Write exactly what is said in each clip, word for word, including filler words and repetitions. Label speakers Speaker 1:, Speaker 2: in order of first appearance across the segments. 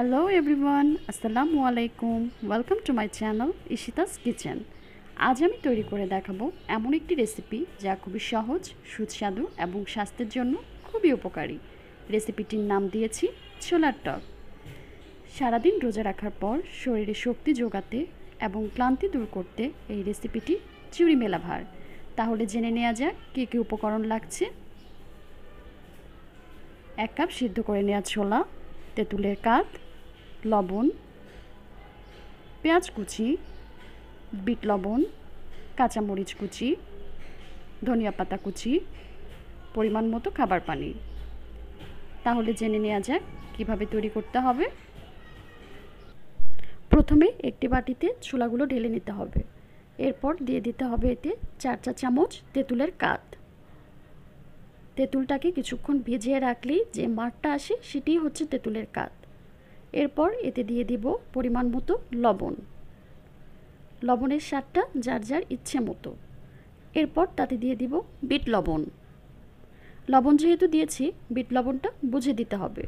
Speaker 1: Hello everyone, আসসালামু আলাইকুম। Welcome to my channel Ishita's kitchen. আজ আমি তৈরি করে দেখাবো এমন একটি রেসিপি যা খুবই সহজ, সুস্বাদু এবং স্বাস্থ্যের জন্য খুবই উপকারী। রেসিপিটির নাম দিয়েছি ছোলার টক। সারাদিন রোজা রাখার পর শরীরে শক্তি যোগাতে এবং ক্লান্তি দূর করতে এই রেসিপিটি জুড়ি মেলা ভার। তাহলে জেনে নেওয়া যাক কী কী উপকরণ লাগছে। এক কাপ সিদ্ধ করে নেওয়া ছোলা, তেঁতুলের কাঠ, লবণ, পেঁয়াজ কুচি, বিট লবণ, কাঁচামরিচ কুচি, ধনিয়া পাতা কুচি, পরিমাণ মতো খাবার পানি। তাহলে জেনে নেওয়া যাক কীভাবে তৈরি করতে হবে। প্রথমে একটি বাটিতে ছোলাগুলো ঢেলে নিতে হবে। এরপর দিয়ে দিতে হবে এতে চার চা চামচ তেঁতুলের কাঠ। তেঁতুলটাকে কিছুক্ষণ ভিজিয়ে রাখলেই যে মাঠটা আসে সেটিই হচ্ছে তেঁতুলের কাঠ। এরপর এতে দিয়ে দিব পরিমাণ মতো লবণ। লবণের স্বাদটা যার যার ইচ্ছে মতো। এরপর তাতে দিয়ে দিব বিট লবণ। লবণ যেহেতু দিয়েছি, বিট লবণটা বুঝে দিতে হবে।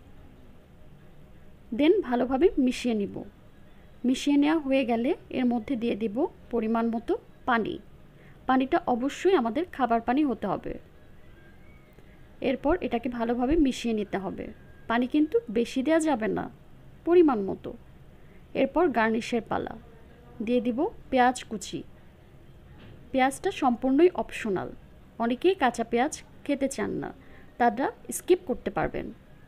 Speaker 1: দেন ভালোভাবে মিশিয়ে নিব। মিশিয়ে নেওয়া হয়ে গেলে এর মধ্যে দিয়ে দিব পরিমাণ মতো পানি। পানিটা অবশ্যই আমাদের খাবার পানি হতে হবে। এরপর এটাকে ভালোভাবে মিশিয়ে নিতে হবে। পানি কিন্তু বেশি দেওয়া যাবে না, পরিমাণ মতো। এরপর গার্নিশের পালা। দিয়ে দিব পেঁয়াজ কুচি। পেঁয়াজটা সম্পূর্ণই অপশনাল। অনেকেই কাঁচা পেঁয়াজ খেতে চান না, তারা স্কিপ করতে পারবেন।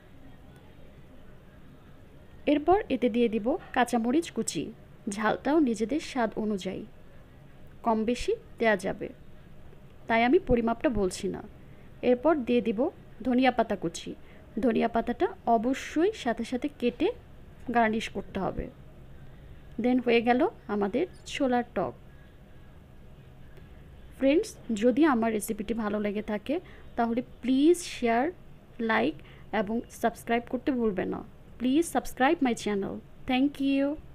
Speaker 1: এরপর এতে দিয়ে দিব কাঁচামরিচ কুচি। ঝালটাও নিজেদের স্বাদ অনুযায়ী কম বেশি দেওয়া যাবে, তাই আমি পরিমাপটা বলছি না। এরপর দিয়ে দিব ধনিয়া পাতা কুচি। ধনিয়া পাতাটা অবশ্যই সাথে সাথে কেটে গার্নিশ করতে হবে। দেন হয়ে গেল আমাদের ছোলার টক। ফ্রেন্ডস, যদি আমার রেসিপিটি ভালো লেগে থাকে তাহলে প্লিজ শেয়ার, লাইক এবং সাবস্ক্রাইব করতে ভুলবেন না। Please subscribe my channel. Thank you.